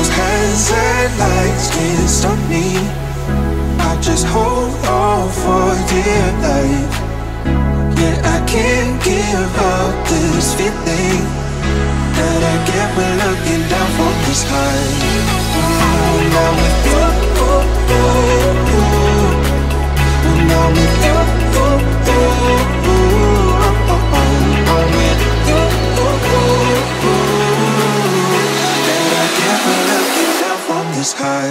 those hands and lights can't stop me. I'll just hold on for dear life. Yeah, I can't give up this feeling that I get when looking down from the sky. Now with you, now with you, that I get when looking down from the sky.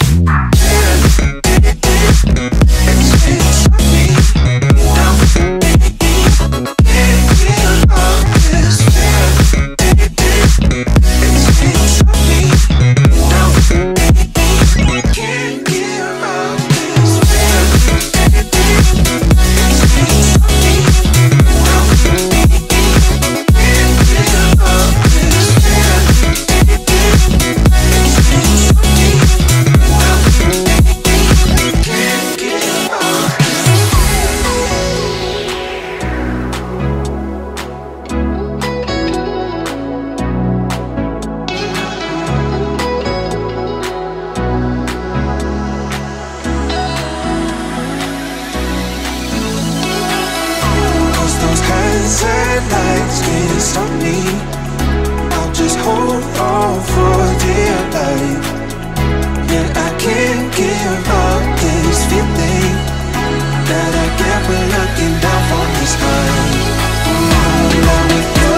Lights can't stop me. I'll just hold on for dear life. Yeah, I can't give up this feeling that I get when looking down from the sky. Now with you,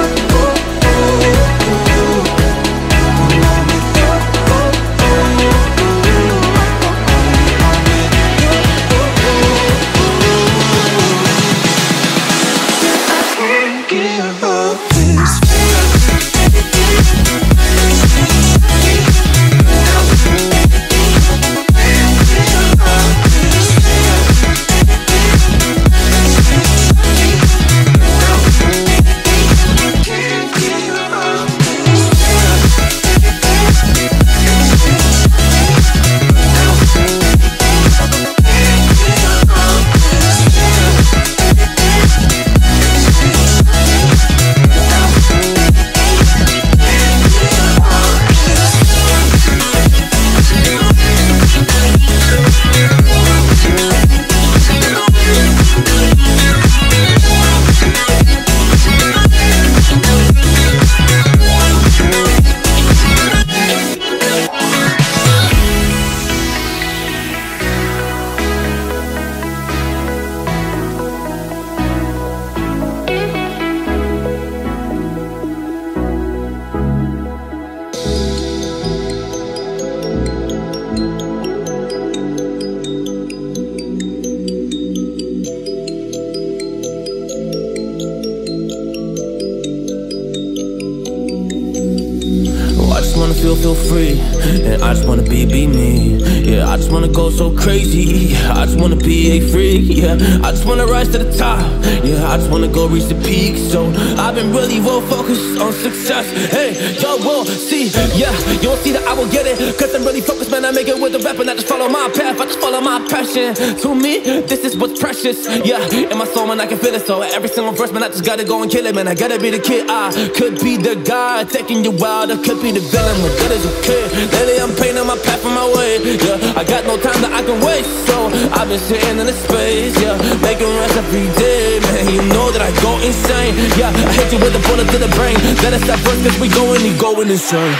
now with you, give up this feel free, and I just wanna be me. Yeah, I just wanna go so crazy. Yeah, I just wanna be a freak. Yeah, I just wanna rise to the top. Yeah, I just wanna go reach the peak. So I've been really well focused on success. Hey, y'all will see. Yeah, you won't see that I will get it, cause I'm really focused, man. I make it with the rap and I just follow my path. I just follow my passion. To me, this is what's precious. Yeah, in my soul, man, I can feel it. So every single verse, man, I just gotta go and kill it, man. I gotta be the kid. I could be the guy taking you wild. I could be the villain, but that is okay. Lately I'm painting my path on my way. Yeah, I got no time that I can waste. So I've been sitting in the space. Yeah, making rest every day, man. You know that I go insane. Yeah, I hit you with a bullet to the brain. Let us stop first, cause we going insane.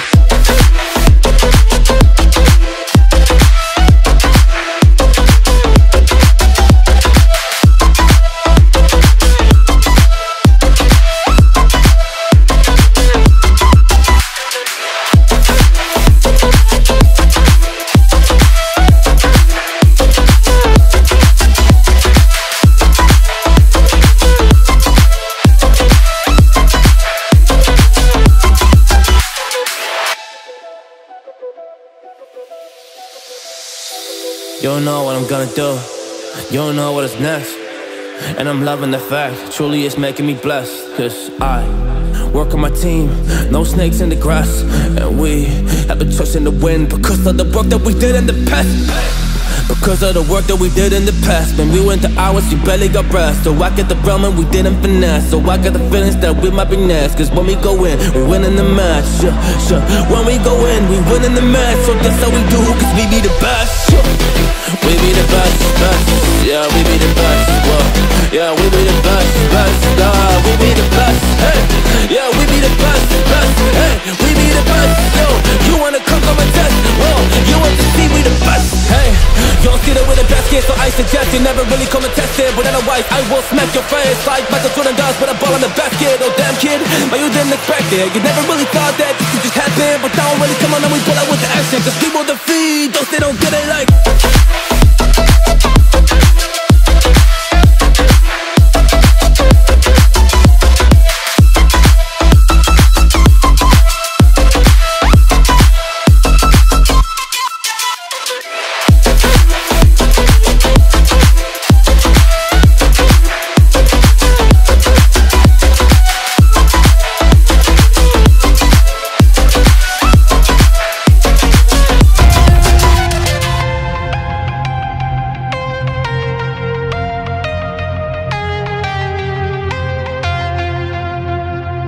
You don't know what I'm gonna do. You don't know what is next. And I'm loving the fact, truly it's making me blessed. Cause I work on my team, no snakes in the grass. And we have been trust in the wind because of the work that we did in the past. Because of the work that we did in the past. Man, we went to hours, you barely got rest. So I get the realm and we didn't finesse. So I got the feelings that we might be next. Cause when we go in, we win in the match. When we go in, we win in the match. So that's how we do, cause we be the best. We be the best, best. Yeah, we be the best. Whoa. Yeah, we be the best, best. We be the best. Hey, yeah, we be the best, best. Hey, we be the best. Yo, you wanna come a test? Whoa, you want to see we the best? Hey, you don't see that we're the best kid, so I suggest you never really come and test it. But otherwise, I will smack your face like Michael Jordan does with a ball in the basket. Oh damn kid, but you didn't expect it. You never really thought that this could just happen. But now really come on and we pull out with the action. Cause people defeat those they don't get it like.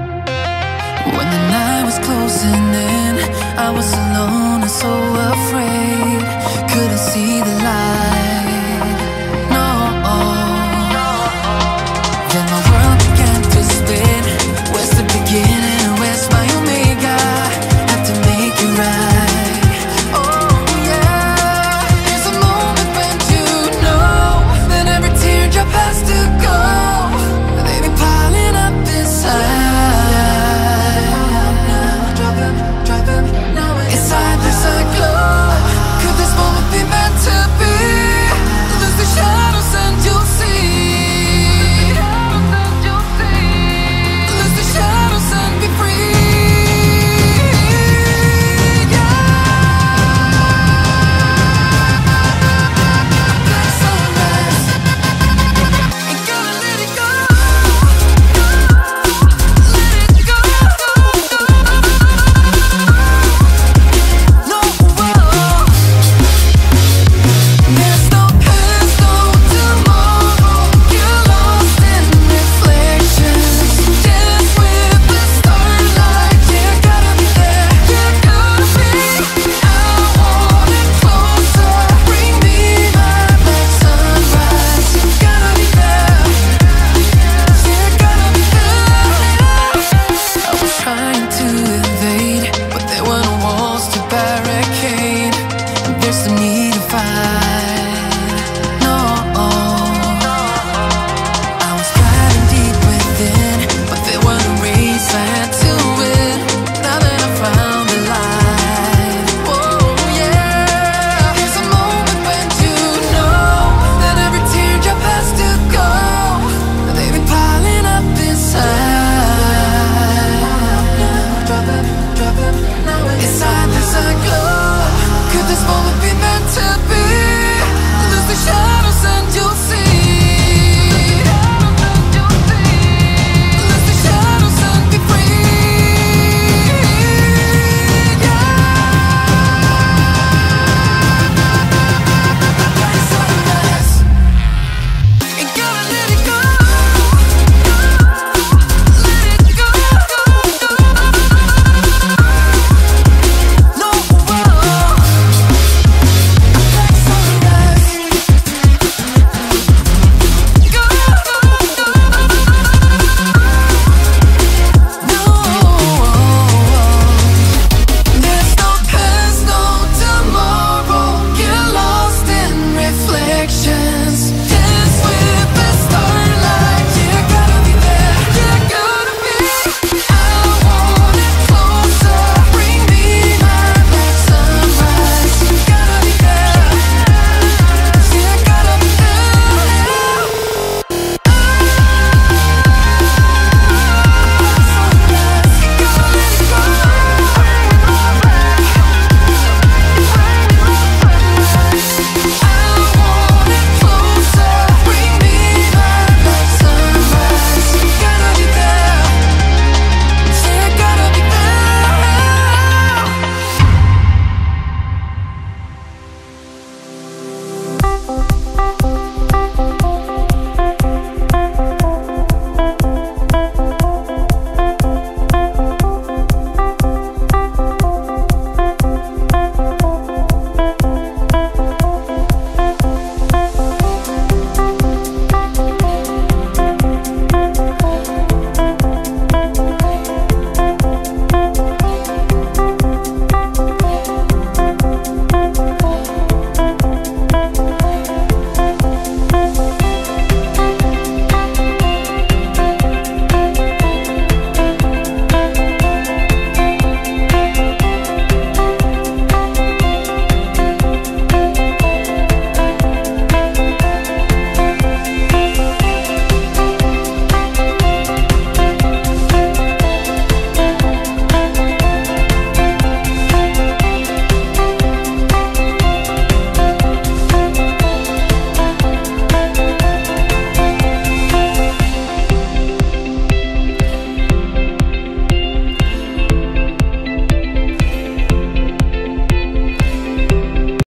When the night was closing in, I was alone and so afraid.